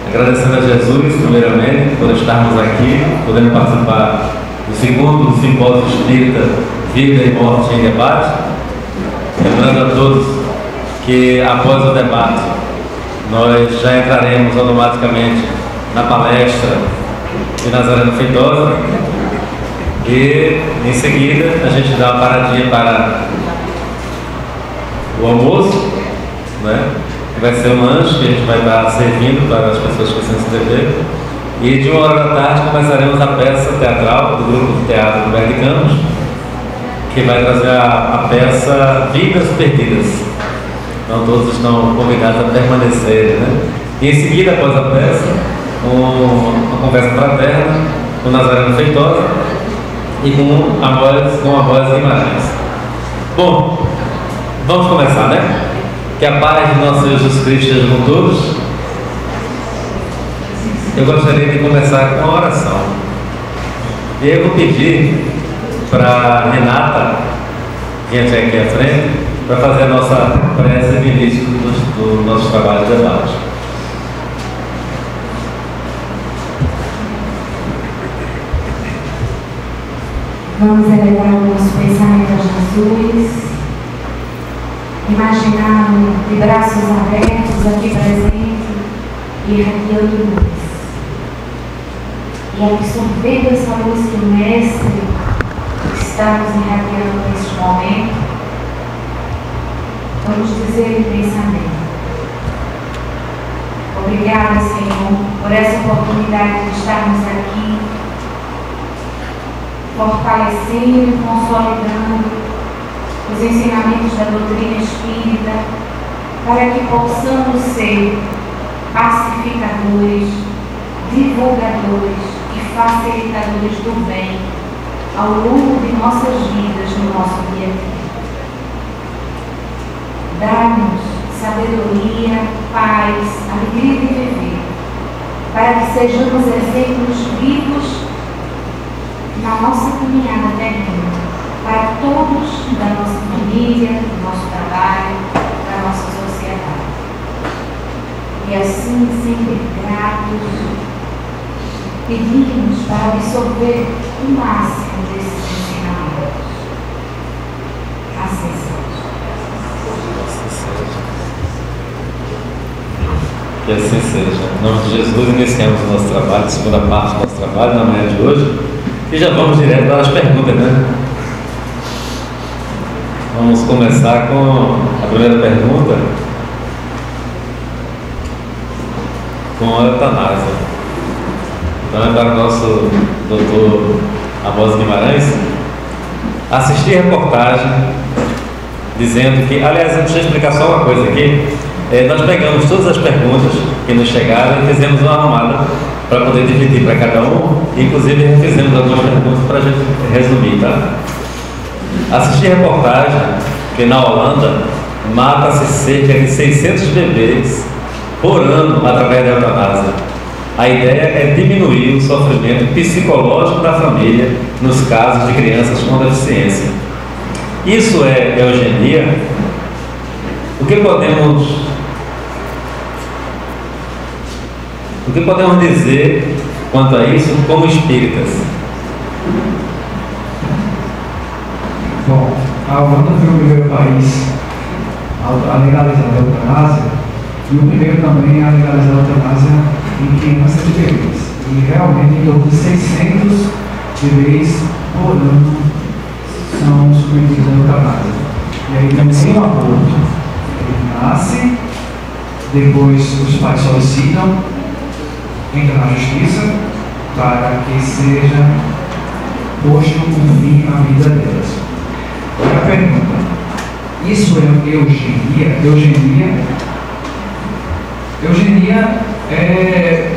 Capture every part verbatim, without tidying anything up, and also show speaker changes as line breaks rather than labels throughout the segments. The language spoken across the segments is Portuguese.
agradecendo a Jesus, primeiramente, por estarmos aqui, podendo participar do segundo simpósio espírita Vida e Morte em Debate. Lembrando a todos que após o debate nós já entraremos automaticamente na palestra de Nazareno Feitosa e em seguida a gente dá uma paradinha para o almoço, né? Que vai ser um lanche que a gente vai estar servindo para as pessoas que se inscreveram, e de uma hora da tarde começaremos a peça teatral do grupo de teatro do Berg Campos, que vai trazer a, a peça Vidas Perdidas. Então todos estão convidados a permanecerem, né? E em seguida, após a peça, um, uma conversa fraterna com Nazareno Feitosa e com a voz, com a voz Guimarães. Bom, vamos começar, né? Que a paz de nosso Jesus Cristo esteja com todos. Eu gostaria de começar com a oração. E eu vou pedir para Renata, que entra aqui à frente, para fazer a nossa prece de início do, do nosso trabalho de debate.
Vamos elevar o nosso pensamento a Jesus, imaginando de braços abertos aqui presente e irradiando luz. E absorvendo essa luz que o Mestre está nos irradiando neste momento, vamos dizer em pensamento: obrigada, Senhor, por essa oportunidade de estarmos aqui, fortalecendo e consolidando os ensinamentos da doutrina espírita, para que possamos ser pacificadores, divulgadores e facilitadores do bem ao longo de nossas vidas no nosso dia a dia. Dá-nos sabedoria, paz, alegria de viver, para que sejamos exemplos vivos na nossa caminhada terrena, para todos da nossa família, do nosso trabalho, da nossa sociedade. E assim, sempre gratos, pedimos para absorver o máximo desses ensinamentos. Assim seja.
Que assim seja. Em nome de Jesus, iniciamos o nosso trabalho, a segunda parte do nosso trabalho, na manhã de hoje, e já vamos direto para as perguntas, né? Vamos começar com a primeira pergunta, com a eutanásia. Então é para o nosso doutor Amós Guimarães. Assisti a reportagem dizendo que, aliás, deixa eu explicar só uma coisa aqui. É, nós pegamos todas as perguntas que nos chegaram e fizemos uma arrumada para poder dividir para cada um, inclusive refizemos algumas perguntas para a gente resumir, tá? Assisti a reportagem que na Holanda mata-se cerca de seiscentos bebês por ano através da eutanásia. A ideia é diminuir o sofrimento psicológico da família nos casos de crianças com deficiência. Isso é eugenia? O que podemos O que podemos dizer quanto a isso como espíritas?
Bom, a Holanda foi o primeiro país a legalizar a eutanásia e o primeiro também a legalizar a eutanásia em crianças e bebês. E realmente em torno de seiscentos bebês por ano são submetidos à eutanásia. E aí também sem o aborto, ele nasce, depois os pais solicitam, entra na justiça para que seja posto um fim à vida delas. Agora a pergunta: isso é eugenia? Eugenia, eugenia é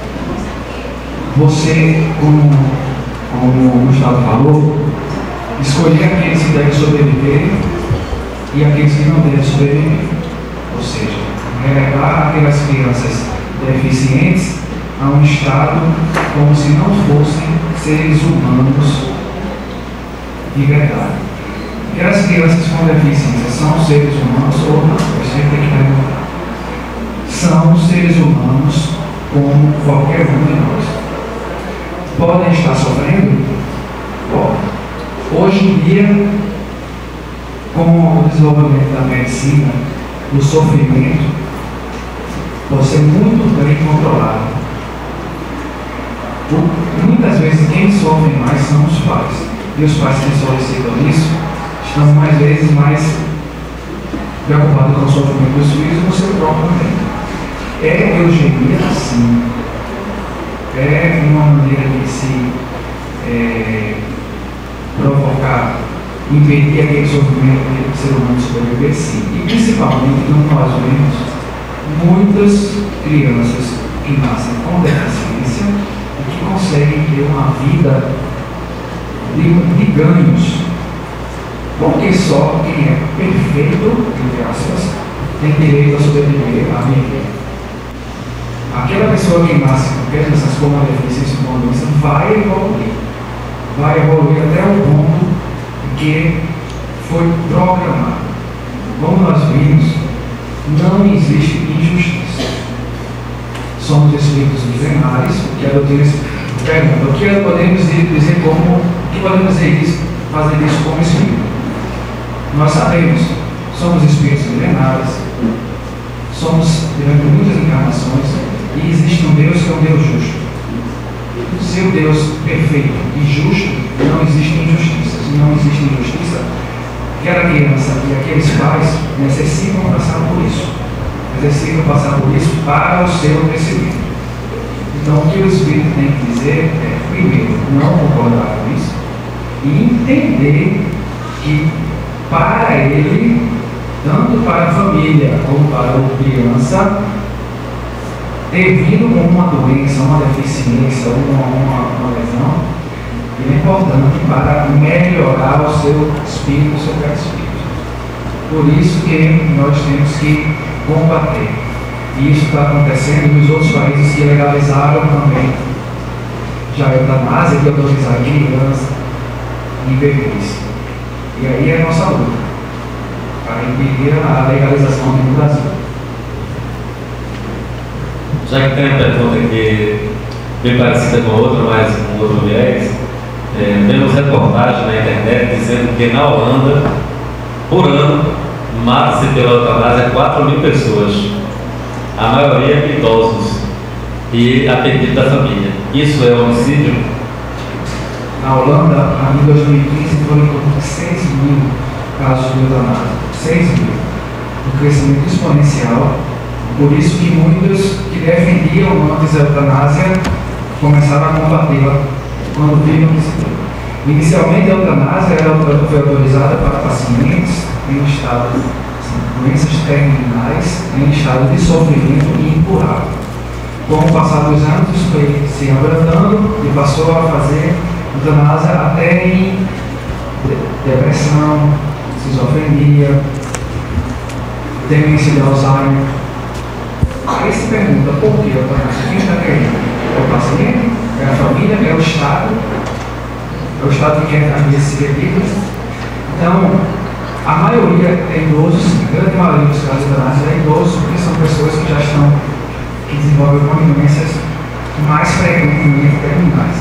você, como, como o Gustavo falou, escolher aqueles que devem sobreviver e aqueles que não devem sobreviver. Ou seja, relegar aquelas crianças deficientes a um estado como se não fossem seres humanos de verdade. Aquelas crianças com deficiência são seres humanos ou não? Eu sempre tenho que perguntar. São seres humanos como qualquer um de nós. Podem estar sofrendo? Podem. Hoje em dia, com o desenvolvimento da medicina, o sofrimento pode ser muito bem controlado. Muitas vezes quem sofre mais são os pais. E os pais que solicitam isso estão mais vezes mais preocupados com o sofrimento dos filhos e com o seu próprio também. É eugenia, sim. É uma maneira de se é, provocar, impedir aquele sofrimento que o ser humano sobreviver, sim. E principalmente, como nós vemos, muitas crianças que nascem com deficiência e que conseguem ter uma vida de, de ganhos. Porque só quem é perfeito, entre aspas, tem direito a sobreviver, a viver. Aquela pessoa que nasce com crianças com uma deficiência, com uma doença, vai evoluir. Vai evoluir até o ponto que foi programado. Como nós vimos, não existe injustiça. Somos espíritos milenares, o que a doutrina pergunta, o que podemos dizer como, o que podemos dizer isso, fazer isso como espírito? Nós sabemos, somos espíritos milenares, somos durante muitas encarnações, e existe um Deus que é um Deus justo. Seu Deus perfeito e justo, não existe injustiças. Se não existe injustiça, aquela criança e aqueles pais necessitam passar por isso. Necessitam passar por isso para o seu crescimento. Então, o que o Espírito tem que dizer é, primeiro, não concordar com isso e entender que para ele, tanto para a família como para a criança, devido a uma doença, uma deficiência, uma, uma, uma lesão, ele é importante para melhorar o seu espírito, o seu perispírito. Por isso que nós temos que combater. E isso está acontecendo nos outros países que legalizaram também já a eutanásia, que autorizar criança e bebês. E aí é a nossa luta para impedir a legalização aqui no Brasil.
Já que tem uma pergunta aqui bem parecida com a outra, mas com outro viés, é, vemos reportagem na internet dizendo que na Holanda, por ano, mata-se pela eutanásia quatro mil pessoas, a maioria idosos, e a pedido da família. Isso é homicídio?
Na Holanda, em dois mil e quinze, foram em torno de seis mil casos de eutanásia. seis mil. Um crescimento exponencial. Por isso que muitos que defendiam antes a eutanásia começaram a combatê-la quando viram que se deu. Inicialmente a eutanásia era, foi autorizada para pacientes em estado de doenças terminais, em estado de sofrimento e incurável. Com o passar dos anos, isso foi se abrandando e passou a fazer eutanásia até em depressão, esquizofrenia, demência de Alzheimer. Aí se pergunta por que a eutanásia? Quem está querendo? É o paciente? É a família? É o Estado? É o Estado que quer as esse bebidas? Então, a maioria é idosos, a grande maioria dos casos de eutanásia é idosos, porque são pessoas que já estão, que desenvolvem doenças mais frequentemente terminais.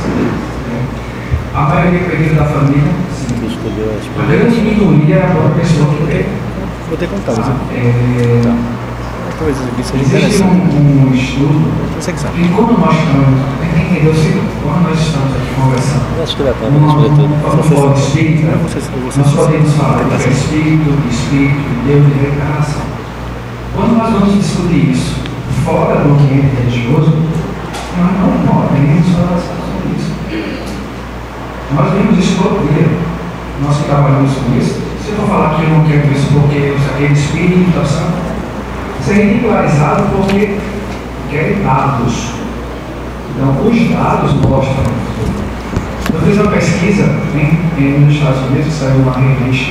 A maioria é pedido da família, sim. A grande minoria é a pessoa que tem.
Vou ter contato.
Ah, é...
tá. Coisas aqui seria
Existe um, um estudo,
você que sabe.
e como nós estamos, tem que entender o seguinte, quando nós estamos aqui conversando,
Eu acho que dá para
numa
responder tudo.
um modo espírita,
Você- você-
nós
você-
podemos falar de espírito, de espírito, de Deus, de reencarnação. Quando nós vamos discutir isso fora do ambiente religioso, nós não podemos falar sobre isso. Nós vemos isso todo dia, nós que trabalhamos com isso. Se eu for falar que eu não quero isso porque aquele espírito está santo, isso é ridicularizado porque querem dados. Então, os dados mostram. Eu fiz uma pesquisa em, em, nos Estados Unidos, que saiu uma revista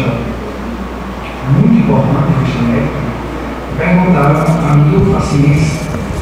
muito importante, revista médica, perguntaram a mil pacientes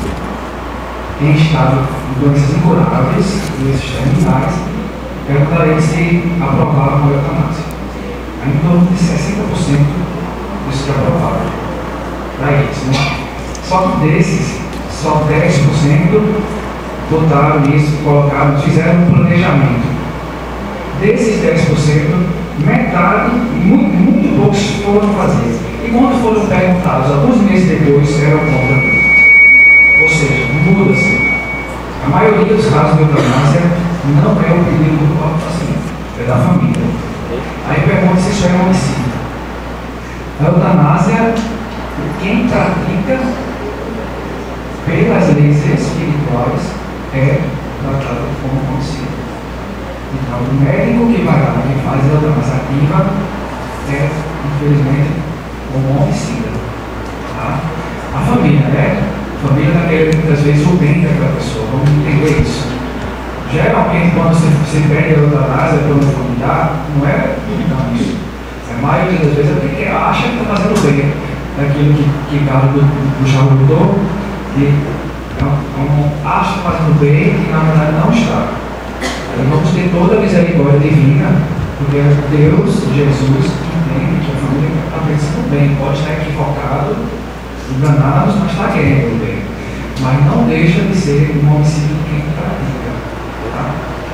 em estado de doenças incuráveis, doenças terminais, perguntaram eles se aprovavam a eutanásia. Aí, em torno de sessenta por cento dos que aprovaram para eles, né? Só que desses, só dez por cento botaram isso, colocaram, fizeram um planejamento. Desses dez por cento, metade, muito, muito poucos foram fazer. E quando foram perguntados, alguns meses depois, eram contra. Ou seja, muda-se. A maioria dos casos de eutanásia não é o pedido do próprio paciente, é da família. Aí pergunta se isso é homicídio. A eutanásia, quem pratica pelas leis espirituais é tratado como homicídio. Então, o médico que vai lá e faz a eutanásia ativa é, infelizmente, um homicida. Tá? A família, né? A família está querendo muitas vezes o bem daquela pessoa, vamos entender isso. Geralmente, quando você, você pede a eutanásia pelo familiar, não é não, isso. A maioria das vezes é porque acha que está fazendo bem daquilo que, que Carlos já lutou, e então, acha que está fazendo bem e na verdade não está. Então, vamos ter toda a misericórdia divina, porque Deus, Jesus, entende que a família está pensando bem, pode estar equivocado, enganado, mas está querendo bem. Mas não deixa de ser um homicídio quem pratica. Tá?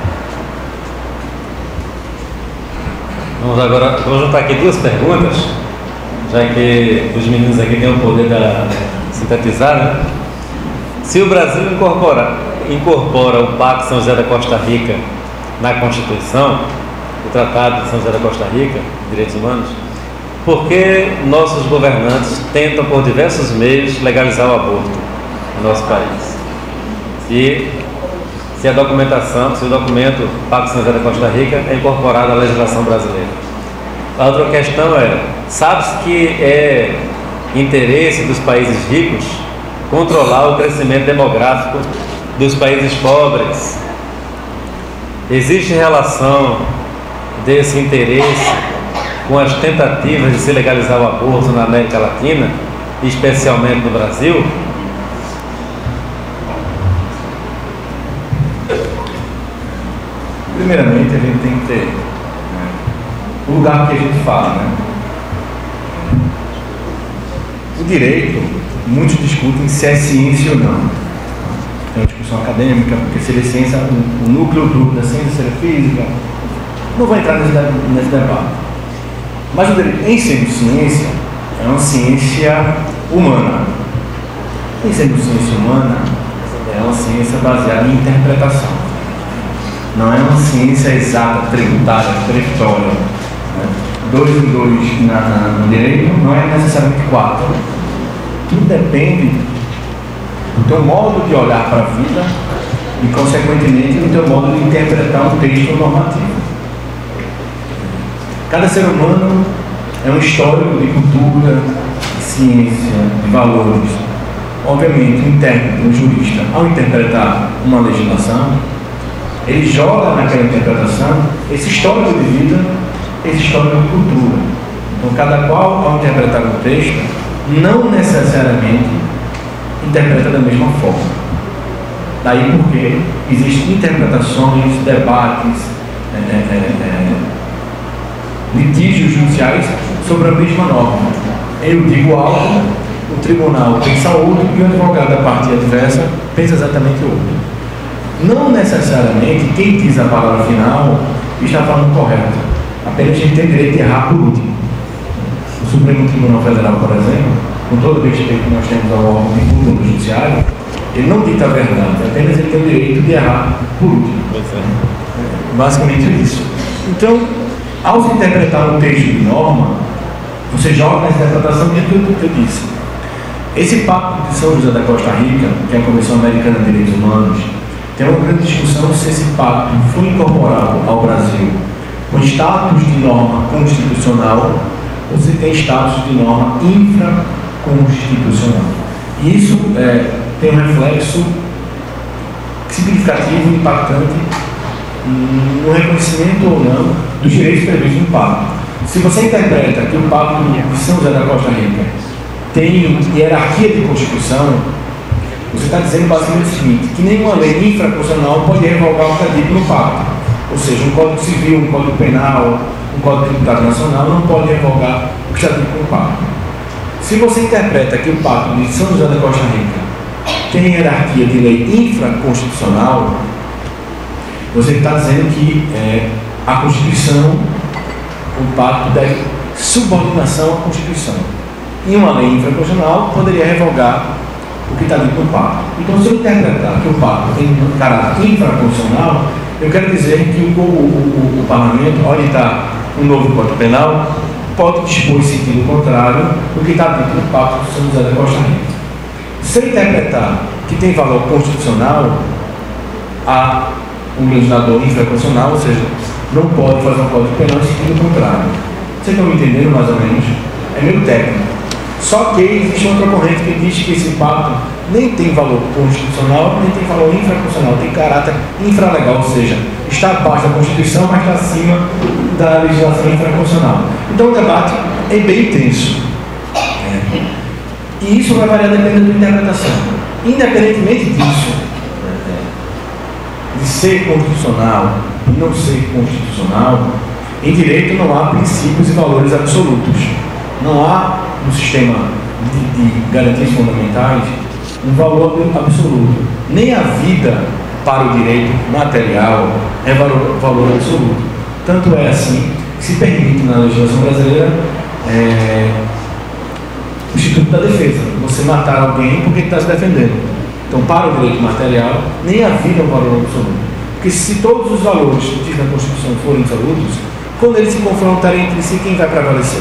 Vamos agora, vou juntar aqui duas perguntas, já que os meninos aqui têm o poder da sintetizar, né? Se o Brasil incorpora, incorpora o Pacto São José da Costa Rica na Constituição, o Tratado de São José da Costa Rica, Direitos Humanos, por que nossos governantes tentam por diversos meios legalizar o aborto no nosso país? E se a documentação, se o documento Pacto São José da Costa Rica é incorporado à legislação brasileira. A outra questão é, sabe-se que é interesse dos países ricos controlar o crescimento demográfico dos países pobres? Existe relação desse interesse com as tentativas de se legalizar o aborto na América Latina, especialmente no Brasil?
Primeiramente, a gente tem que ter, né, o lugar que a gente fala, né? O direito, muitos discutem se é ciência ou não. É uma discussão acadêmica, porque seria ciência, o, o núcleo duro da ciência seria física. Não vou entrar nesse, nesse debate. Mas o direito, em sendo ciência, é uma ciência humana. Em sendo ciência humana, é uma ciência baseada em interpretação. Não é uma ciência exata, tributária, previtória. Né? Dois em dois na, na, no direito não é necessariamente quatro. Tudo depende do teu modo de olhar para a vida e, consequentemente, do teu modo de interpretar um texto normativo. Cada ser humano é um histórico de cultura, de ciência, de valores. Obviamente, o intérprete, o jurista, ao interpretar uma legislação, ele joga naquela interpretação esse histórico de vida, esse histórico de cultura. Então, cada qual, ao interpretar um texto, não necessariamente interpreta da mesma forma. Daí porque existem interpretações, debates, é, é, é, litígios judiciais sobre a mesma norma. Eu digo algo, o tribunal pensa outro e o advogado da parte adversa pensa exatamente outro. Não necessariamente quem diz a palavra final está falando correto. Apenas a gente tem direito de errar por último. O Supremo Tribunal Federal, por exemplo, com todo o respeito que nós temos ao órgão de culpa do judiciário, ele não dita a verdade, apenas ele tem o direito de errar por último. É basicamente isso. Então, ao se interpretar um texto de norma, você joga na interpretação dentro do que eu disse. Esse Pacto de São José da Costa Rica, que é a Convenção Americana de Direitos Humanos, tem uma grande discussão se esse pacto foi incorporado ao Brasil com status de norma constitucional ou se tem status de norma infraconstitucional. E isso é, tem um reflexo significativo e impactante no reconhecimento ou não dos direitos previstos no pacto. Se você interpreta que o Pacto de São José da Costa Rica tem hierarquia de Constituição, você está dizendo basicamente o seguinte, que nenhuma lei infraconstitucional pode revogar o que é dito no pacto. Ou seja, um Código Civil, um Código Penal, um Código Tributário Nacional não pode revogar o que está dito no pacto. Se você interpreta que o Pacto de São José da Costa Rica tem hierarquia de lei infraconstitucional, você está dizendo que é, a Constituição, o pacto deve subordinação à Constituição. E uma lei infraconstitucional poderia revogar o que está dito no pacto. Então, se eu interpretar que o pacto tem um caráter infraconstitucional, eu quero dizer que o, o, o, o Parlamento, ao editar um novo Código Penal, pode dispor em sentido contrário do que está dito no pacto de São José da Costa Rica. Se eu interpretar que tem valor constitucional, há um legislador infraconstitucional, ou seja, não pode fazer um Código Penal em sentido contrário. Vocês estão me entendendo mais ou menos? É meio técnico. Só que existe outra corrente que diz que esse pacto nem tem valor constitucional, nem tem valor infraconstitucional, tem caráter infralegal, ou seja, está abaixo da Constituição, mas está acima da legislação infraconstitucional. Então o debate é bem intenso. É. E isso vai variar dependendo da interpretação. Independentemente disso, de ser constitucional e não ser constitucional, em direito não há princípios e valores absolutos. Não há no sistema de, de garantias fundamentais um valor absoluto. Nem a vida para o direito material é valor, valor absoluto. Tanto é assim que se permite na legislação brasileira é, o Instituto da Defesa. Você matar alguém porque está se defendendo. Então, para o direito material, nem a vida é um valor absoluto. Porque se todos os valores que diz na Constituição forem absolutos, quando eles se confrontarem entre si, quem vai prevalecer?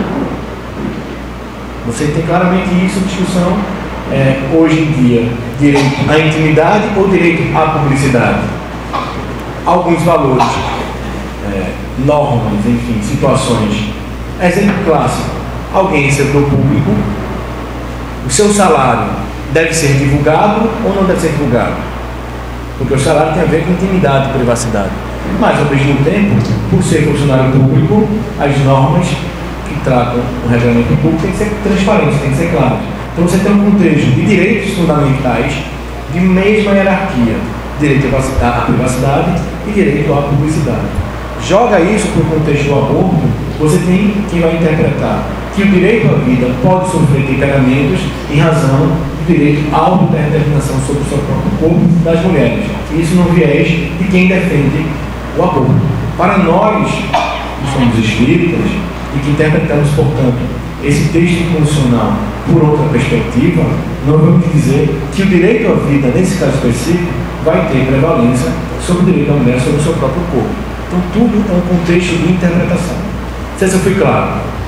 Você tem claramente isso em discussão é, hoje em dia, direito à intimidade ou direito à publicidade. Alguns valores, é, normas, enfim, situações. Exemplo clássico, alguém em setor público, o seu salário deve ser divulgado ou não deve ser divulgado? Porque o salário tem a ver com intimidade e privacidade. Mas, ao mesmo tempo, por ser funcionário público, as normas que tratam o regulamento público tem que ser transparentes, tem que ser claras. Então você tem um contexto de direitos fundamentais de mesma hierarquia, direito à privacidade e direito à publicidade. Joga isso para o contexto do aborto, você tem quem vai interpretar que o direito à vida pode sofrer temperamentos em razão do direito à autodeterminação sobre o seu próprio corpo das mulheres. Isso no viés de quem defende o aborto. Para nós, que somos espíritas, e que interpretamos, portanto, esse texto constitucional por outra perspectiva, nós vamos dizer que o direito à vida, nesse caso específico, vai ter prevalência sobre o direito da mulher sobre o seu próprio corpo. Então, tudo é um contexto de interpretação. Não sei se eu fui claro.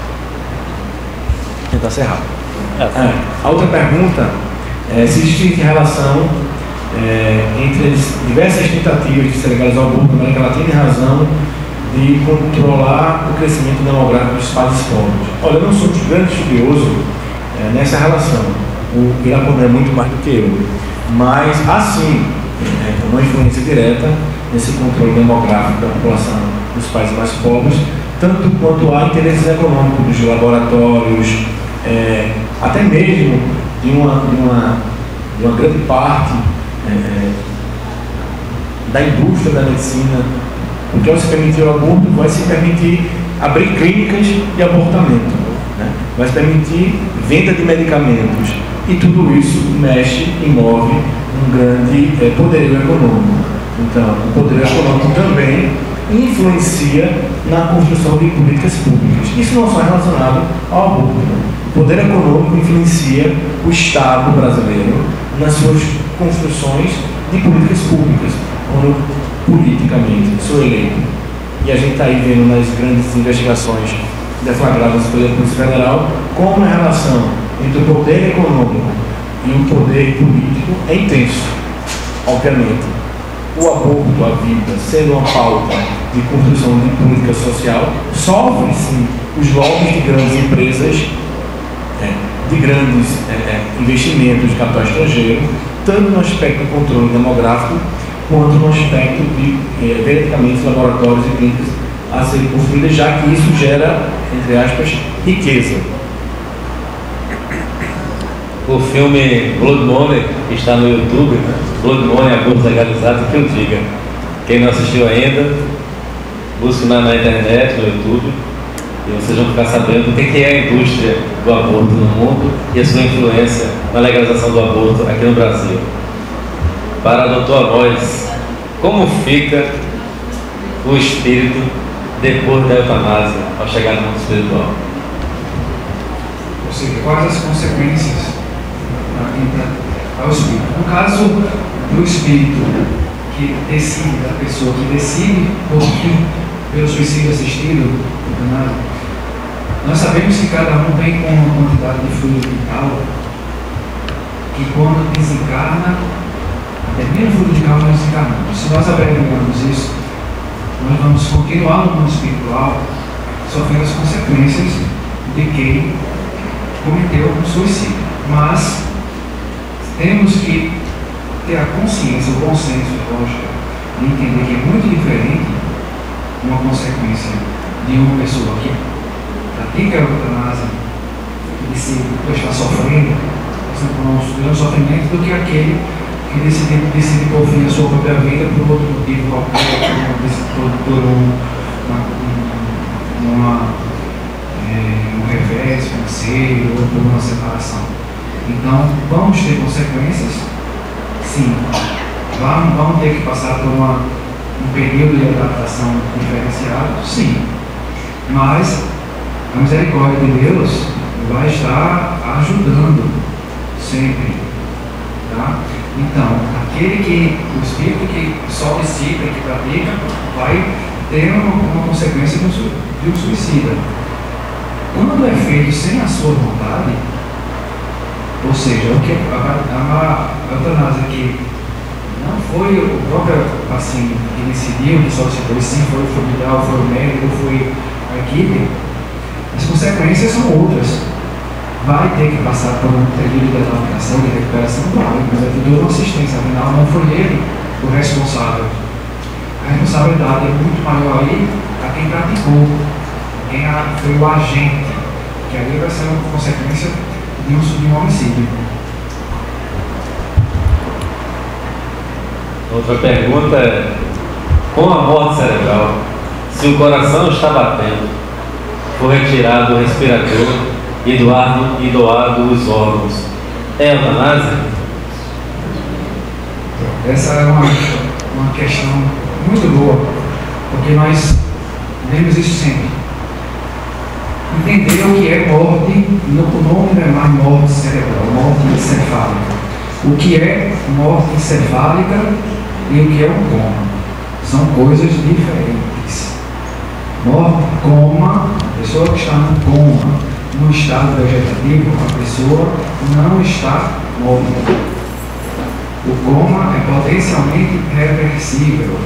Vou tentar ser rápido. É, a outra pergunta é se existe relação é, entre as diversas tentativas de se legalizar o aborto na América Latina em razão de controlar o crescimento demográfico dos países pobres. Olha, eu não sou um grande estudioso é, nessa relação. O Iracema é muito mais do que eu. Mas, assim, é, uma influência direta nesse controle demográfico da população dos países mais pobres, tanto quanto há interesses econômicos de laboratórios, é, até mesmo de uma, de uma, de uma grande parte é, da indústria da medicina. Porque ao se permitir o aborto, vai se permitir abrir clínicas de abortamento, né? Vai se permitir venda de medicamentos. E tudo isso mexe e move um grande é, poderio econômico. Então, o poderio econômico também influencia na construção de políticas públicas. Isso não só é relacionado ao aborto. O poder econômico influencia o Estado brasileiro nas suas construções de políticas públicas, quando politicamente sou eleito. E a gente está aí vendo nas grandes investigações deflagradas pela Polícia Federal como a relação entre o poder econômico e o poder político é intenso. Obviamente, o aborto, a vida, sendo uma pauta de construção de política social, sofre sim os lobbies de grandes empresas, é, de grandes é, é, investimentos de capital estrangeiro, tanto no aspecto do controle demográfico, quanto no aspecto de é, medicamentos, laboratórios e clínicas a serem construídas, já que isso gera, entre aspas, riqueza.
O filme Blood Money, que está no YouTube, né? Blood Money, aborto legalizado, que eu diga. Quem não assistiu ainda, busque na, na internet, no YouTube. E vocês vão ficar sabendo o que é a indústria do aborto no mundo e a sua influência na legalização do aborto aqui no Brasil. Para doutor Amós, como fica o espírito depois da eutanásia ao chegar no mundo espiritual?
Ou seja, quais as consequências para o espírito? No caso do espírito que decide, da pessoa que decide por fim pelo suicídio assistido, eutanásia, nós sabemos que cada um vem com uma quantidade de fluido vital que quando desencarna, termina o fluido vital, nós desencarnamos. Se nós abreviamos isso, nós vamos continuar no mundo espiritual sofrendo as consequências de quem cometeu um suicídio. Mas temos que ter a consciência, o bom senso, lógico, de entender que é muito diferente uma consequência de uma pessoa que pratica a eutanásia e decide estar sofrendo, um sofrimento, do que aquele que decide, decide por fim a sua própria vida por outro motivo qualquer, por, por um, uma, uma, é, um revés financeiro ou por uma separação. Então, vamos ter consequências? Sim. Vamos, vamos ter que passar por uma, um período de adaptação diferenciado? Sim. Mas a misericórdia de Deus vai estar ajudando sempre. Tá? Então, aquele que, o espírito que solicita, que pratica, vai ter uma, uma consequência de um, de um suicida. Quando é feito sem a sua vontade, ou seja, o que a, a, a eutanásia que não foi o próprio paciente que decidiu, que solicitou, sim, foi o familiar, foi o médico, foi a equipe, as consequências são outras. Vai ter que passar por um período de adaptação, de recuperação, claro, mas é tudo uma assistência, afinal não foi ele o responsável. A responsabilidade é muito maior aí a quem praticou, a quem foi o agente, que ali vai ser uma consequência de um, de um homicídio.
Outra pergunta é, com a morte cerebral, se o coração está batendo, for retirado o respirador e doado, e doado os órgãos, é eutanásia?
Essa é uma, uma questão muito boa, porque nós vemos isso sempre. Entender o que é morte, o nome não é mais morte cerebral, morte encefálica. O que é morte encefálica e o que é um coma. São coisas diferentes. Morte, coma, a pessoa que está no coma, no estado vegetativo, a pessoa não está morta. O coma é potencialmente reversível.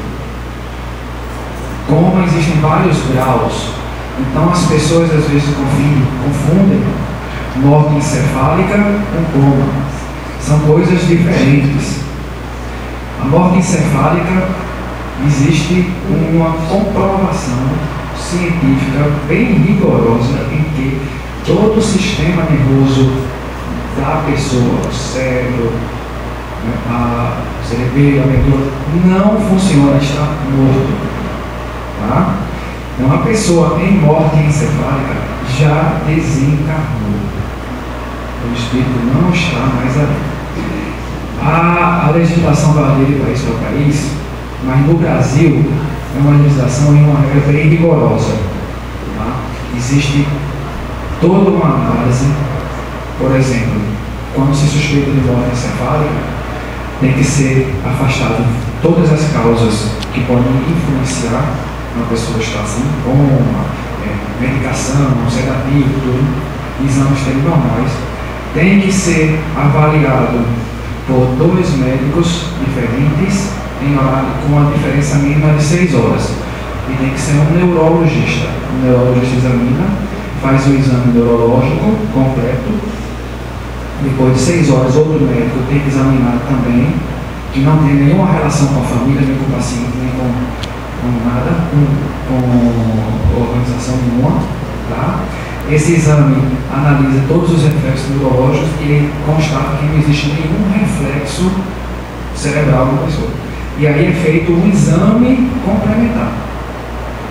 Coma existem vários graus. Então as pessoas às vezes confundem, confundem morte encefálica com coma. São coisas diferentes. A morte encefálica existe uma comprovação científica bem rigorosa em que todo o sistema nervoso da pessoa, o cérebro, a cerebelo, a medula, não funciona, está morto. Tá? Então, a pessoa em morte encefálica já desencarnou. O espírito não está mais ali. A, a legislação varia de país para país, mas no Brasil é uma legislação em uma regra bem rigorosa. Tá? Existe toda uma análise, por exemplo, quando se suspeita de morte encefálica, tem que ser afastado todas as causas que podem influenciar uma pessoa estar assim, como é, medicação, sedativo, tudo, exames normais, tem que ser avaliado por dois médicos diferentes em horário, com uma diferença mínima de seis horas. E tem que ser um neurologista. O neurologista examina, faz o exame neurológico completo. Depois de seis horas, outro médico tem que examinar também, que não tem nenhuma relação com a família, nem com o paciente, nem com, com nada, com, com organização nenhuma. Tá? Esse exame analisa todos os reflexos neurológicos e constata que não existe nenhum reflexo cerebral na pessoa. E aí é feito um exame complementar.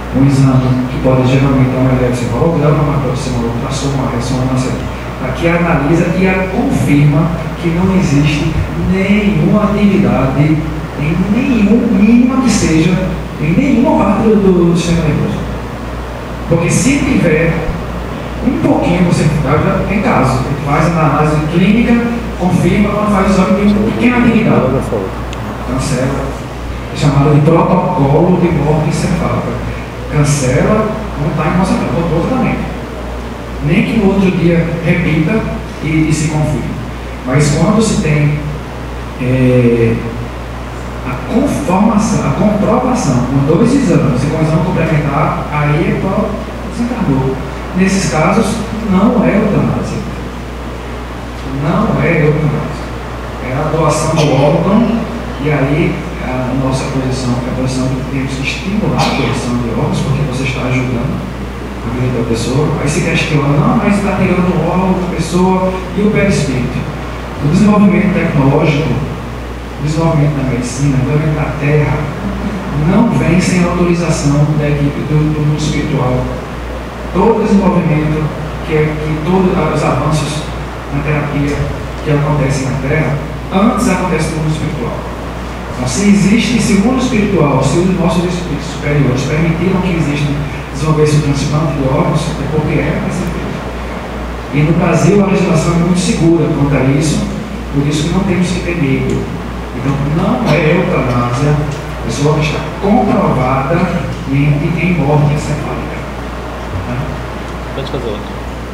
um exame que pode geralmente dar uma eletroencefalograma, pode ser uma ultrassom, uma ressonância, que analisa e a confirma que não existe nenhuma atividade, em nenhum mínima que seja, em nenhuma parte do, do sistema nervoso. Porque se tiver um pouquinho, você já tem caso, faz a análise clínica, confirma, quando faz o exame de uma pequena atividade. Cancela, é chamado de protocolo de morte encefálica. Cancela, não está em concentração, voltou o tratamento. Nem que no outro dia repita e, e se confirme. Mas quando se tem é, a conformação, a comprovação com dois exames e com um exame complementar, aí é para desencarnou. Nesses casos, não é eutanásia. Não é eutanásia. É a doação do órgão, e aí a nossa posição, que é a posição que temos que estimular a doação de órgãos, porque você está ajudando a vida da pessoa. Aí se questiona, não, mas está tirando o órgão da pessoa e o perispírito. O desenvolvimento tecnológico, o desenvolvimento da medicina, o desenvolvimento da terra, não vem sem autorização da equipe do, do mundo espiritual. Todo o desenvolvimento, que, é, que todos os avanços na terapia que acontecem na Terra, antes acontece no mundo espiritual. Então, se existe, se o mundo espiritual, se os nossos espíritos superiores permitiram que exista, desenvolvesse o transplante de órgãos, é porque é para ser feito. E no Brasil a legislação é muito segura quanto a isso, por isso que não temos que ter medo. Então não é eutanásia, a pessoa está comprovada em, em morte encefálica.
Pode fazer outra.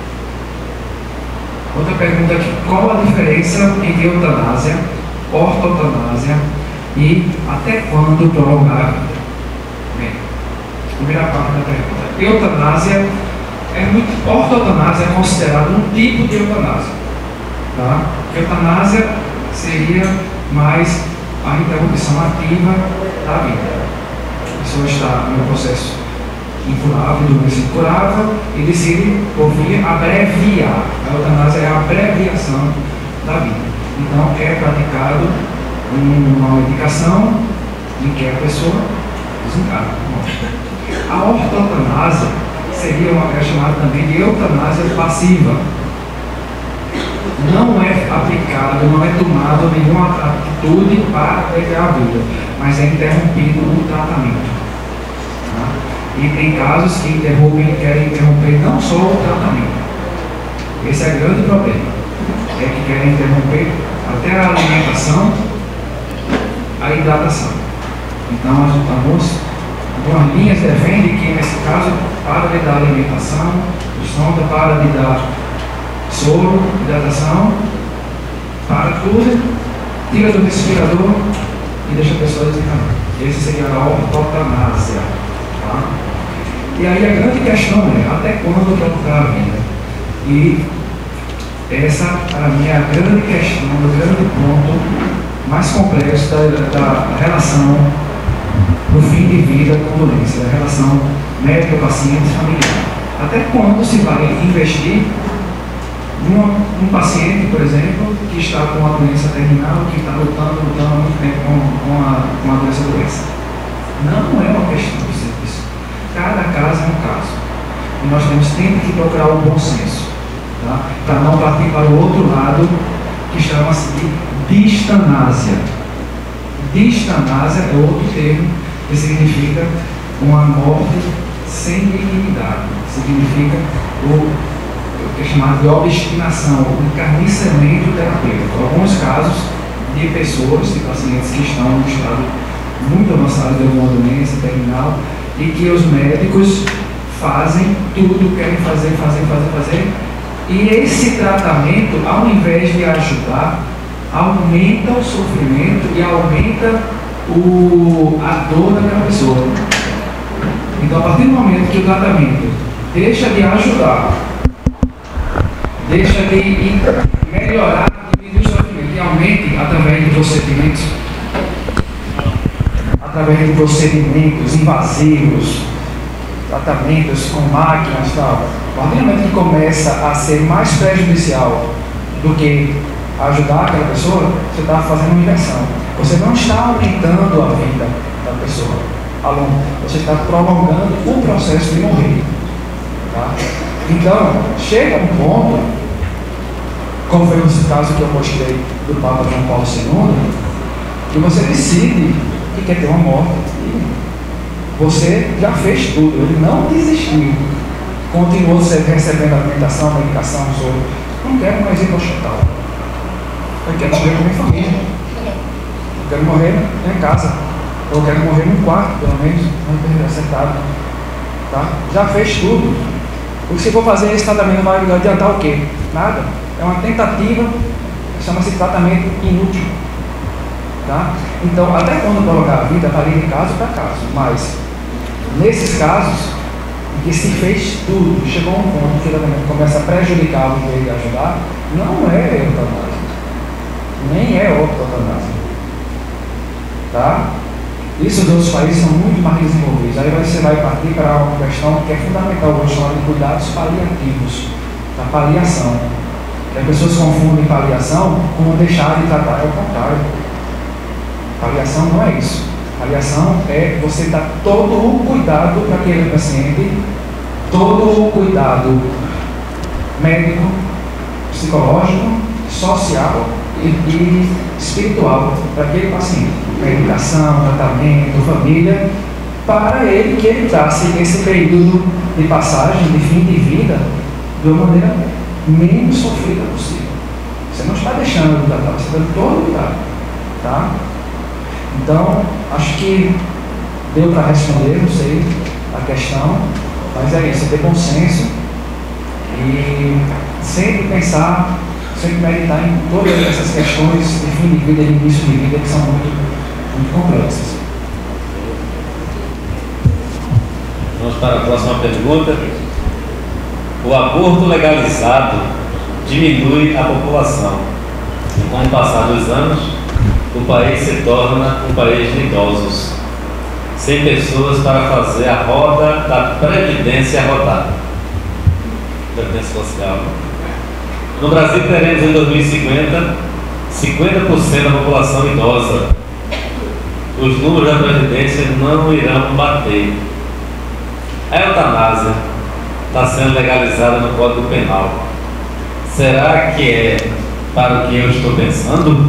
Outra pergunta aqui: qual a diferença entre eutanásia, ortotanásia e até quando prolongar a vida? Bem, primeira parte da pergunta. Eutanásia é muito. Ortotanásia é considerado um tipo de eutanásia. Tá? Eutanásia seria mais a interrupção ativa da vida. A pessoa está no processo incurável, doença incurável, e decide por via abreviar. A eutanásia é a abreviação da vida. Então é praticado uma medicação em que a pessoa desencarna. A ortotanásia seria uma, é chamada também de eutanásia passiva. Não é aplicado, não é tomado nenhuma atitude para pegar a vida, mas é interrompido o tratamento. Tá? E tem casos que interrompem, querem interromper não só o tratamento. Esse é o grande problema. É que querem interromper até a alimentação, a hidratação. Então, alguns, algumas linhas defendem que, nesse caso, para de dar alimentação, o sonda para de dar soro, hidratação, para tudo, tira do respirador e deixa a pessoa desencarnar. Esse seria a ortotanásia. Tá? E aí a grande questão é, até quando prolongar a vida? E essa, para mim, é a grande questão, o grande ponto mais complexo da, da relação do fim de vida com doença, da relação médico-paciente familiar. Até quando se vai investir num um paciente, por exemplo, que está com uma doença terminal, que está lutando, lutando há muito tempo com, com, a, com a doença doença. Não é uma questão de serviço. Cada caso é um caso. E nós temos sempre que procurar o bom senso, tá? Para não partir para o outro lado, que chama-se de distanásia. Distanásia é outro termo que significa uma morte sem dignidade. Significa o que é chamado de obstinação, o encarniçamento terapêutico. Alguns casos de pessoas, de pacientes que estão em um estado muito avançado de alguma doença terminal e que os médicos fazem tudo, querem fazer, fazer, fazer, fazer, e esse tratamento, ao invés de ajudar, aumenta o sofrimento e aumenta o, a dor daquela pessoa. Então, a partir do momento que o tratamento deixa de ajudar, deixa de melhorar, diminuir o sofrimento e aumente através de procedimentos, através de procedimentos invasivos, tratamentos com máquinas e tal. A partir do momento que começa a ser mais prejudicial do que ajudar aquela pessoa, você está fazendo uma inversão. Você não está aumentando a vida da pessoa. a longo, você está prolongando o processo de morrer. Tá? Então, chega um ponto, como foi nesse caso que eu mostrei do Papa João Paulo segundo, que você decide que quer ter uma morte. Você já fez tudo, ele não desistiu. Continuou recebendo alimentação, medicação, soro. Não quero mais ir para o hospital. Eu quero morrer com a minha família. Eu quero morrer na minha casa. Eu quero morrer num quarto, pelo menos, não sentado. Tá? Já fez tudo. O que você for fazer esse tratamento vai adiantar o quê? Nada. É uma tentativa, chama-se tratamento inútil. Tá? Então, até quando colocar a vida, varia de caso para caso. Mas, nesses casos, em que se fez tudo, chegou a um ponto que o tratamento começa a prejudicar o meio de ajudar, não é eutanásia. Nem é eutanásia. Tá? Isso os outros países são muito mais desenvolvidos. Aí você vai partir para uma questão que é fundamental hoje, chamada de cuidados paliativos, da paliação. E as pessoas confundem paliação com deixar de tratar, é o contrário. Paliação não é isso. Paliação é você dar todo o cuidado para aquele paciente, todo o cuidado médico, psicológico, social e, e espiritual para aquele paciente. Medicação, tratamento, família, para ele que ele passe esse período de passagem, de fim de vida, de uma maneira menos sofrida possível. Você não está deixando de tratar, você está dando todo o cuidado. Tá? Então, acho que deu para responder, não sei, a questão, mas é isso, ter bom senso e sempre pensar, sempre meditar em todas essas questões de fim de vida e início de vida que são muito, muito complexas.
Vamos para a próxima pergunta. O aborto legalizado diminui a população e, com o passar dos anos, o país se torna um país de idosos, sem pessoas para fazer a roda da previdência rodar. Previdência social. No Brasil teremos em dois mil e cinquenta cinquenta por cento da população idosa. Os números da previdência não irão bater. A eutanásia está sendo legalizada no Código Penal. Será que é para o que eu estou pensando?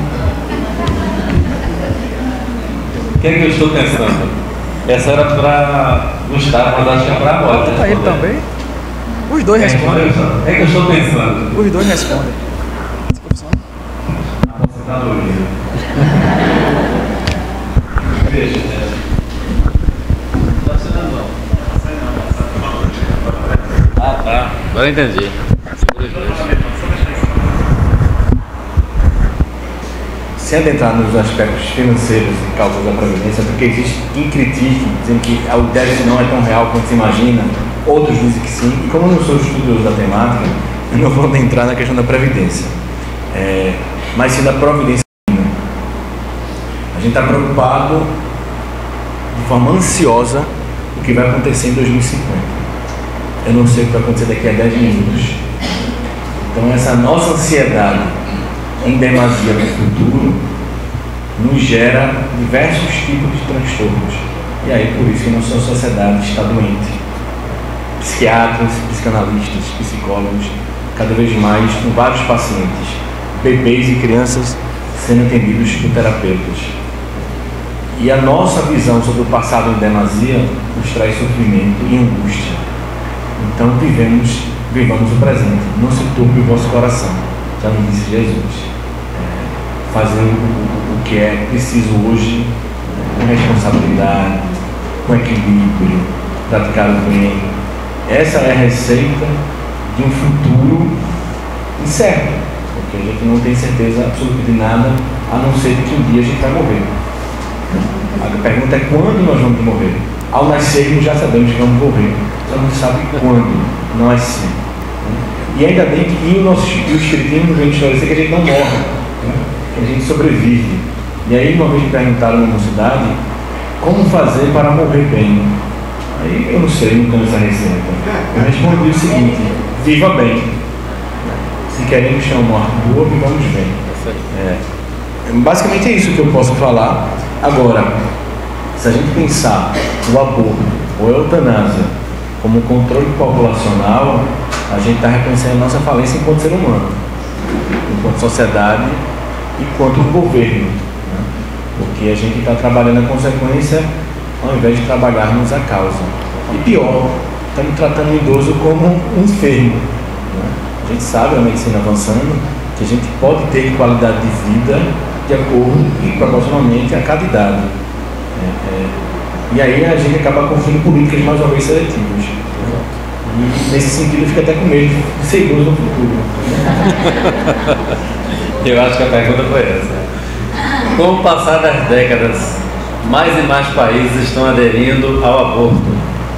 O que é que eu estou pensando? Essa era para Gustavo, mas acho que é para a Bota.
Para ele também? Os dois respondem.
O que é que eu estou pensando?
Os dois respondem.
Aposentadoria. Veja, ah, tá. Agora eu entendi.
Sem adentrar nos aspectos financeiros e causas da previdência, porque existe quem critique, dizendo que o déficit não é tão real quanto se imagina, outros dizem que sim, e como eu não sou estudioso da temática, eu não vou entrar na questão da previdência, é, mas sim da providência. A gente está preocupado de forma ansiosa o que vai acontecer em dois mil e cinquenta. Eu não sei o que vai acontecer daqui a dez minutos. Então essa nossa ansiedade em demasia no futuro nos gera diversos tipos de transtornos. E aí por isso que nossa sociedade está doente. Psiquiatras, psicanalistas, psicólogos, cada vez mais com vários pacientes, bebês e crianças sendo atendidos por terapeutas. E a nossa visão sobre o passado em demasia nos traz sofrimento e angústia. Então vivemos, vivamos o presente. Não se turbe o vosso coração, já nos disse Jesus. É, fazendo o, o que é preciso hoje, com responsabilidade, com equilíbrio, praticar o bem. Essa é a receita de um futuro incerto, porque a gente não tem certeza absoluta de nada, a não ser que um dia a gente vai morrer. A pergunta é quando nós vamos morrer. Ao nascermos já sabemos que vamos morrer, só não sabe quando, não é sim. E ainda bem que o nosso o espiritismo vem esclarecer que a gente não morre, que a gente sobrevive. E aí uma vez me perguntaram na mocidade como fazer para morrer bem. Aí eu não sei, não tenho essa receita. Eu respondi o seguinte: viva bem. Se queremos ter uma morte boa, vivamos bem. É. Basicamente é isso que eu posso falar. Agora, Se a gente pensar o aborto ou a eutanásia como controle populacional, a gente está reconhecendo a nossa falência enquanto ser humano, enquanto sociedade e enquanto governo, né? Porque a gente está trabalhando a consequência ao invés de trabalharmos a causa. E pior, estamos tratando o idoso como um enfermo, né? A gente sabe, a medicina avançando, que a gente pode ter qualidade de vida de acordo e proporcionalmente a cada idade. É, é, e aí a gente acaba construindo políticas mais ou menos seletivas. E nesse sentido fica até com medo de ser idoso no futuro.
Eu acho que a pergunta foi essa. Com o passar das décadas, mais e mais países estão aderindo ao aborto.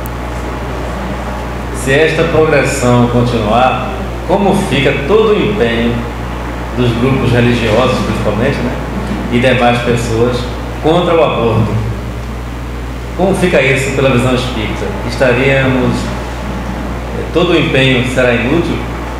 Se esta progressão continuar, como fica todo o empenho dos grupos religiosos, principalmente, né, e demais pessoas contra o aborto? Como fica isso pela visão espírita? Estaríamos... todo o empenho será inútil?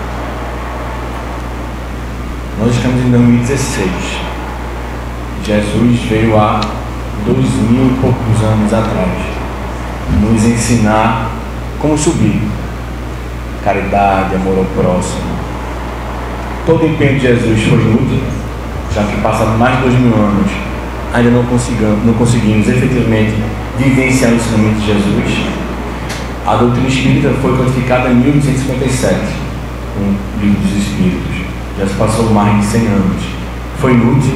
Nós estamos em dois mil e dezesseis. Jesus veio há dois mil e poucos anos atrás nos ensinar como subir. Caridade, amor ao próximo. Todo o empenho de Jesus foi inútil, já que passaram mais de dois mil anos, ainda não conseguimos, não conseguimos efetivamente vivenciar o ensinamento de Jesus. A doutrina espírita foi codificada em mil oitocentos e cinquenta e sete, com o Livro dos Espíritos. Já se passou mais de cem anos. Foi inútil?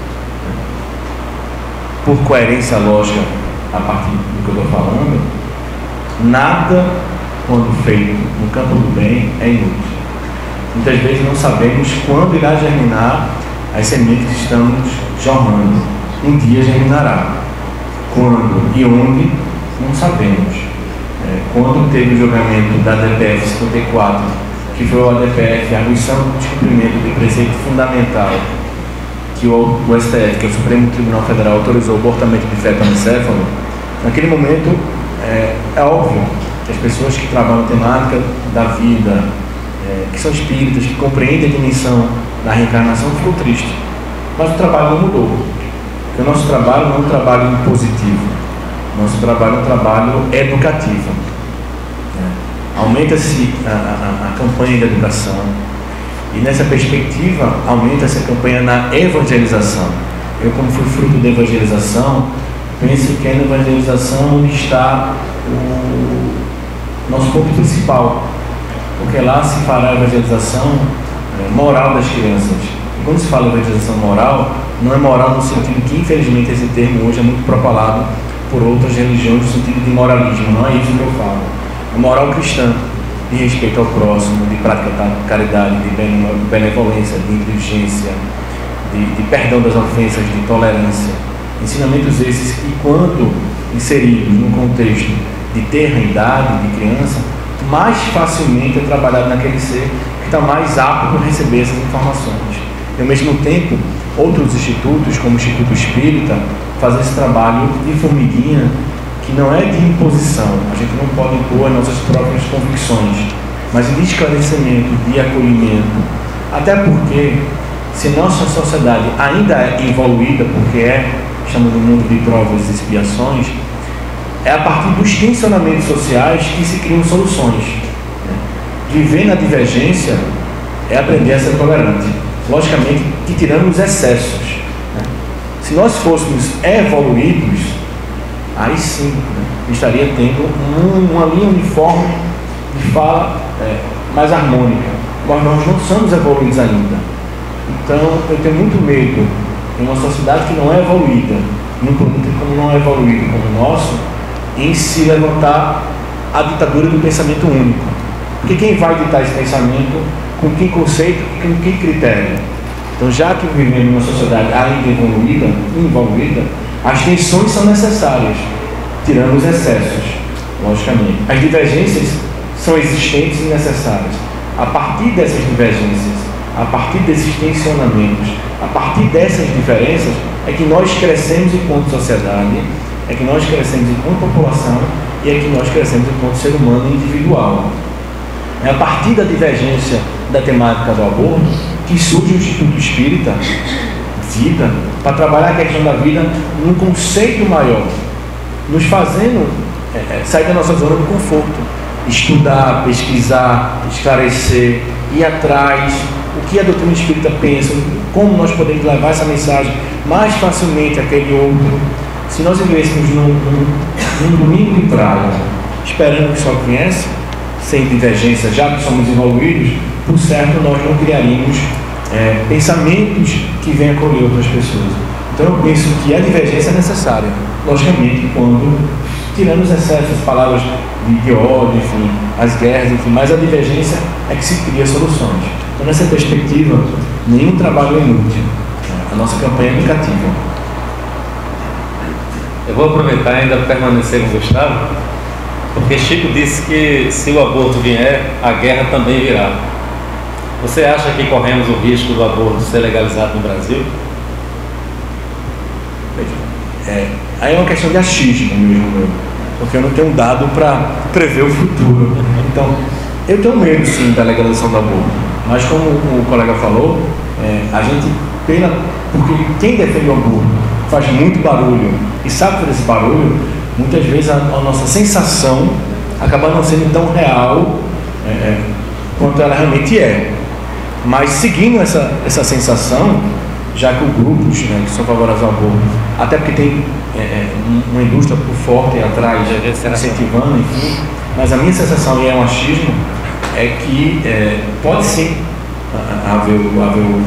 Por coerência lógica, a partir do que eu estou falando, nada, quando feito no campo do bem, é inútil. Muitas vezes não sabemos quando irá germinar as sementes que estamos jorrando. Um dia germinará. Quando e onde, não sabemos. É, quando teve o julgamento da A D P F cinquenta e quatro, que foi o A D P F, a arguição do descumprimento do preceito fundamental, que o, o S T F, que é o Supremo Tribunal Federal, autorizou o abortamento de feto anencéfalo, naquele momento é, é óbvio que as pessoas que trabalham a temática da vida, é, que são espíritas, que compreendem a dimensão da reencarnação, ficou triste. Mas o trabalho não mudou. Porque o nosso trabalho não é um trabalho impositivo. Nosso trabalho é um trabalho educativo. É. Aumenta-se a, a, a campanha de educação. E nessa perspectiva, aumenta-se a campanha na evangelização. Eu, como fui fruto da evangelização, penso que é na evangelização onde está o nosso ponto principal. Porque lá se fará a evangelização é, moral das crianças. E quando se fala evangelização moral, não é moral no sentido que, infelizmente, esse termo hoje é muito propalado por outras religiões no sentido de moralismo. Não é isso que eu falo. É moral cristã, de respeito ao próximo, de prática da caridade, de benevolência, de indulgência, de, de perdão das ofensas, de tolerância. Ensinamentos esses que, quando inseridos no contexto de terra, idade, de criança, mais facilmente é trabalhado naquele ser que está mais apto para receber essas informações. E, ao mesmo tempo, outros institutos, como o Instituto Espírita, fazem esse trabalho de formiguinha, que não é de imposição. A gente não pode impor as nossas próprias convicções, mas de esclarecimento, de acolhimento. Até porque, se nossa sociedade ainda é evoluída, porque é, estamos no mundo de provas e expiações, é a partir dos tensionamentos sociais que se criam soluções. Viver na divergência é aprender a ser tolerante. Logicamente, que tirando os excessos. Se nós fôssemos evoluídos, aí sim, né, estaria tendo um, uma linha uniforme de fala é, mais harmônica. Mas nós não somos evoluídos ainda. Então, eu tenho muito medo em uma sociedade que não é evoluída, num planeta como não é evoluído como o nosso, em se levantar a ditadura do pensamento único. Porque quem vai ditar esse pensamento, com que conceito, com que critério? Então, já que vivemos numa sociedade ainda evoluída, evoluída, as tensões são necessárias, tirando os excessos, logicamente. As divergências são existentes e necessárias. A partir dessas divergências, a partir desses tensionamentos, a partir dessas diferenças, é que nós crescemos enquanto sociedade, é que nós crescemos enquanto população e é que nós crescemos enquanto ser humano individual. É a partir da divergência da temática do aborto que surge o Instituto Espírita Vida para trabalhar a questão da vida num conceito maior, nos fazendo é, sair da nossa zona de conforto, estudar, pesquisar, esclarecer, ir atrás, o que a doutrina espírita pensa, como nós podemos levar essa mensagem mais facilmente àquele outro. Se nós vivêssemos num, num, num domingo de praia, esperando que só conhece, sem divergência, já que somos evoluídos, por certo nós não criaríamos é, pensamentos que venham acolher outras pessoas. Então eu penso que a divergência é necessária, logicamente, quando, tirando os excessos, as palavras de, de ódio, enfim, as guerras, enfim, mas a divergência é que se cria soluções. Então, nessa perspectiva, nenhum trabalho é inútil. A nossa campanha é educativa.
Eu vou aproveitar e ainda permanecer com o Gustavo, porque Chico disse que se o aborto vier, a guerra também virá. Você acha que corremos o risco do aborto ser legalizado no Brasil?
É, aí é uma questão de achismo mesmo, meu, porque eu não tenho dado para prever o futuro. Então, eu tenho medo sim da legalização do aborto, mas como o colega falou, é, a gente, pela, porque quem defende o aborto faz muito barulho e sabe fazer esse barulho, muitas vezes a, a nossa sensação acaba não sendo tão real é, é, quanto ela realmente é. Mas seguindo essa, essa sensação, já que os grupos, né, que são favoráveis ao aborto, até porque tem é, é, uma indústria por forte atrás, incentivando, enfim, mas a minha sensação, e é um achismo, é que é, pode sim haver, haver o,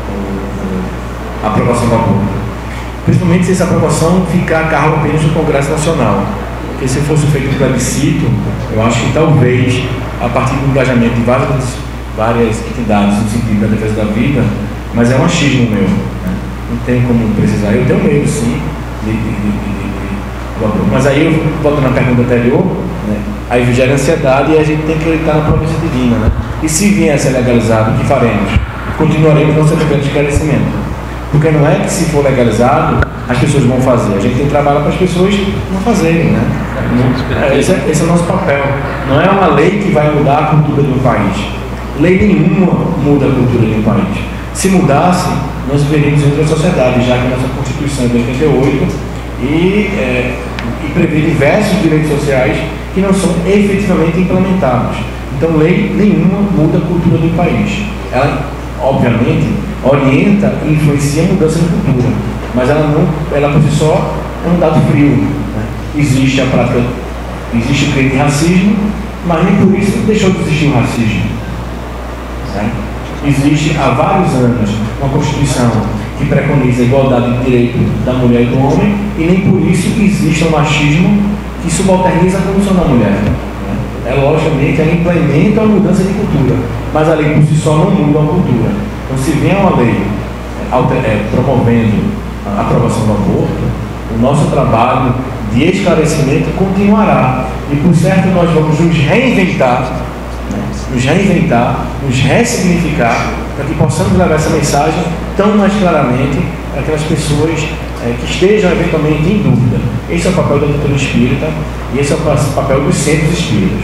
o, a aprovação do aborto. Principalmente se essa aprovação ficar a cargo apenas do Congresso Nacional. Porque se fosse feito um plebiscito, eu acho que talvez, a partir do engajamento de várias, várias entidades no sentido da defesa da vida, mas é um achismo meu, né? Não tem como precisar. Eu tenho medo, sim, de, de, de, de, de, de, mas aí, eu volto na pergunta anterior, né? Aí gera ansiedade e a gente tem que acreditar na providência divina, né? E se vier a ser legalizado, o que faremos? Continuaremos nosso evento de esclarecimento. Porque não é que se for legalizado, as pessoas vão fazer. A gente tem que trabalhar para as pessoas não fazerem, né? Não, esse, é, esse é o nosso papel. Não é uma lei que vai mudar a cultura de um país. Lei nenhuma muda a cultura de um país. Se mudasse, nós viveríamos em outra sociedade, já que a nossa Constituição é de oitenta e oito e, é, e prevê diversos direitos sociais que não são efetivamente implementados. Então, lei nenhuma muda a cultura do país. Ela, obviamente, orienta e influencia a mudança de cultura, mas ela, não, ela por si só é um dado frio. Né? Existe a prática, existe o crime de racismo, mas nem por isso deixou de existir o racismo. Né? Existe há vários anos uma Constituição que preconiza a igualdade de direito da mulher e do homem, e nem por isso existe um machismo que subalterniza a condição da mulher. Né? É logicamente, ela implementa a mudança de cultura, mas a lei por si só não muda a cultura. Então, se vier uma lei alter, é, promovendo a aprovação do aborto, o nosso trabalho de esclarecimento continuará, e por certo nós vamos nos reinventar, nos reinventar, nos ressignificar, para que possamos levar essa mensagem tão mais claramente para aquelas pessoas é, que estejam eventualmente em dúvida. Esse é o papel da doutrina espírita e esse é o papel dos centros espíritas.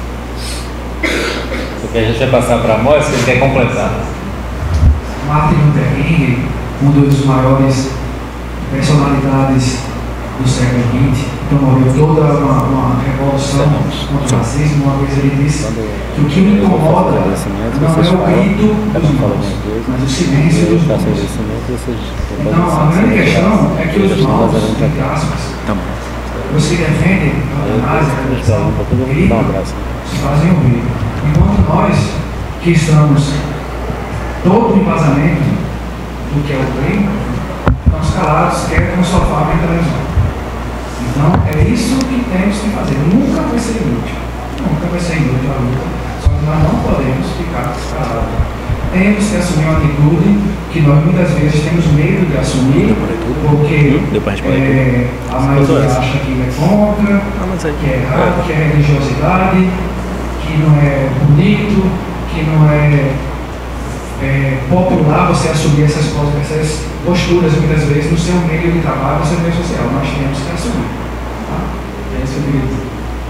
Porque a gente vai passar para a Moisés, que ele quer completar.
Martin Luther King, um dos maiores personalidades do século vinte, promoveu toda uma, uma revolução contra o racismo. Uma vez ele disse que o que me incomoda não é o grito dos maus, mas o silêncio dos maus. Então, a grande questão é que os maus, entre aspas, os que defendem a eutanásia, a corrupção, gritam, se fazem ouvir. Enquanto nós, que estamos todo o embasamento do que é o crime, estamos calados, quietos no sofá e na televisão. Então, é isso que temos que fazer. Nunca vai ser inútil. Nunca vai ser inútil a luta. Só que nós não podemos ficar calados. Temos que assumir uma atitude que nós muitas vezes temos medo de assumir, porque é, a maioria acha que é contra, que é errado, que é religiosidade, que não é bonito, que não é, é popular você assumir essas, essas posturas muitas vezes no seu meio de trabalho, no seu meio social. Nós temos que assumir. Tá? É isso que eu queria dizer.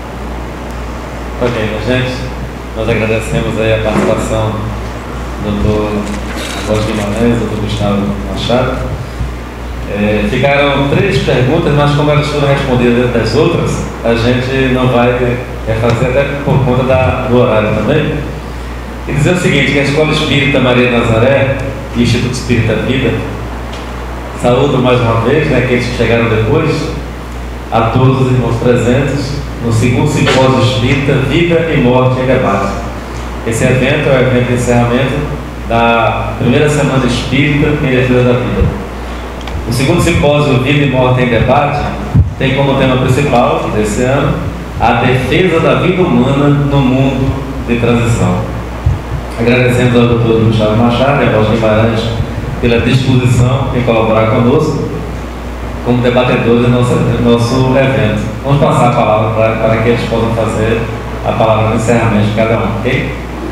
Ok, gente, nós agradecemos aí a participação do doutor Jorge Guimarães, doutor Gustavo Machado. É, ficaram três perguntas, mas como elas foram respondidas dentro das outras, a gente não vai é, fazer até por conta da, do horário também. E dizer o seguinte, que a Escola Espírita Maria de Nazaré e o Instituto Espírita Vida saúdo mais uma vez, né, aqueles que chegaram depois, a todos os irmãos presentes no segundo simpósio espírita Vida e Morte em Debate. Esse evento é o evento de encerramento da primeira semana espírita em defesa da vida. O segundo simpósio Vida e Morte em Debate tem como tema principal desse ano a defesa da vida humana no mundo de transição. Agradecemos ao doutor Gustavo Machado e ao Rocha Guimarães pela disposição em colaborar conosco como debatedores do nosso, do nosso evento. Vamos passar a palavra para, para que eles possam fazer a palavra no encerramento de cada um, ok?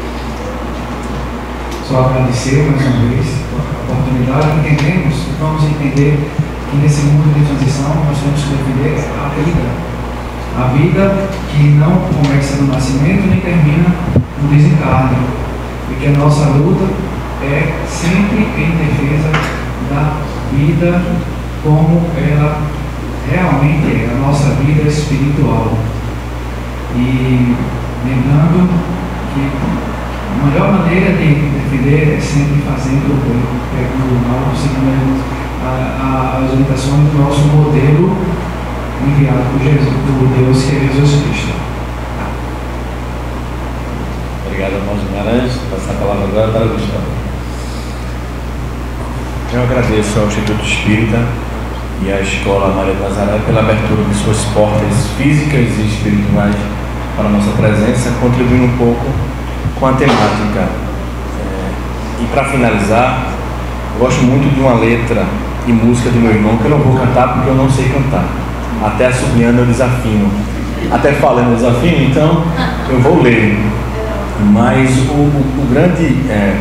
Só agradecer mais uma vez a oportunidade. Entendemos e vamos entender que nesse mundo de transição nós temos que defender a vida. A vida que não começa no nascimento nem termina no desencarne. E que a nossa luta é sempre em defesa da vida como ela realmente é, a nossa vida espiritual. E lembrando que a melhor maneira de defender é sempre fazendo o bem, pegando o mal, seguindo a, a, as orientações do nosso modelo enviado por Jesus, por Deus, que é Jesus Cristo.
Obrigado, irmão Guimarães. Vou passar a palavra agora para o Gustavo.
Eu agradeço ao Instituto Espírita e à Escola Maria de Nazaré pela abertura de suas portas físicas e espirituais para a nossa presença, contribuindo um pouco com a temática. É, e para finalizar, eu gosto muito de uma letra e música do meu irmão, que eu não vou cantar porque eu não sei cantar. Até assobiando eu desafino. Até falando eu desafino, então eu vou ler. Mas o, o, o grande, é,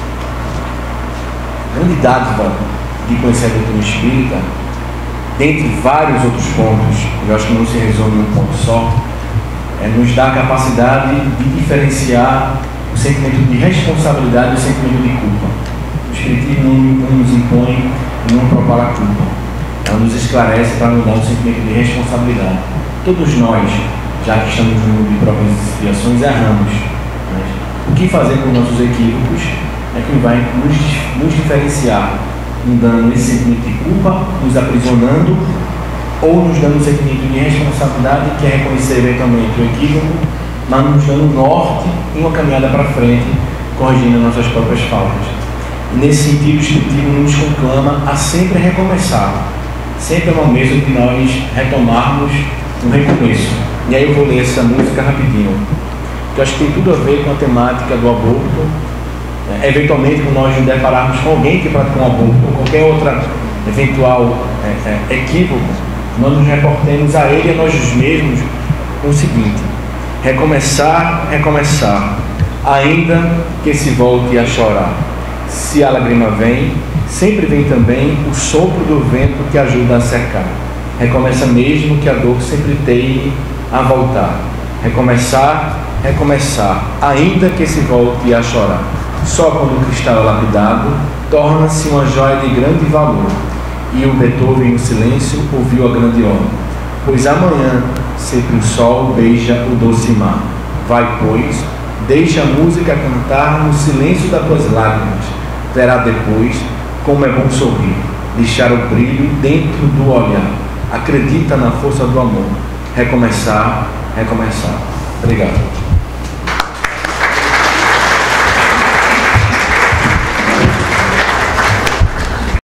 grande dádiva de conhecer a doutrina espírita, dentre vários outros pontos, eu acho que não se resume em um ponto só, é nos dá a capacidade de diferenciar o sentimento de responsabilidade e o sentimento de culpa. O Espiritismo não, não nos impõe e não propaga a culpa. Ela nos esclarece para nos dar um sentimento de responsabilidade. Todos nós, já que estamos no mundo de provas e expiações, erramos. O que fazer com nossos equívocos é que vai nos, nos diferenciar, nos dando esse sentimento de culpa, nos aprisionando, ou nos dando um sentimento de responsabilidade, que é reconhecer eventualmente o equívoco, mas nos dando norte e uma caminhada para frente, corrigindo nossas próprias faltas. E nesse sentido, o Espiritismo nos conclama a sempre recomeçar. Sempre é o momento de nós retomarmos um recomeço. E aí eu vou ler essa música rapidinho, que eu acho que tem tudo a ver com a temática do aborto. É, eventualmente, quando nós nos depararmos com alguém que pratica um aborto ou qualquer outra eventual é, é, equívoco, nós nos reportemos a ele e a nós mesmos com o seguinte: recomeçar, recomeçar, ainda que se volte a chorar. Se a lágrima vem, sempre vem também o sopro do vento que ajuda a secar. Recomeça mesmo que a dor sempre teime a voltar. Recomeçar, recomeçar, ainda que se volte a chorar. Só quando o cristal é lapidado, torna-se uma joia de grande valor. E o Beethoven, no silêncio, ouviu a grande obra. Pois amanhã, sempre o sol beija o doce mar. Vai, pois, deixa a música cantar no silêncio das tuas lágrimas. Verá depois como é bom sorrir, deixar o brilho dentro do olhar. Acredita na força do amor. Recomeçar, recomeçar. Obrigado.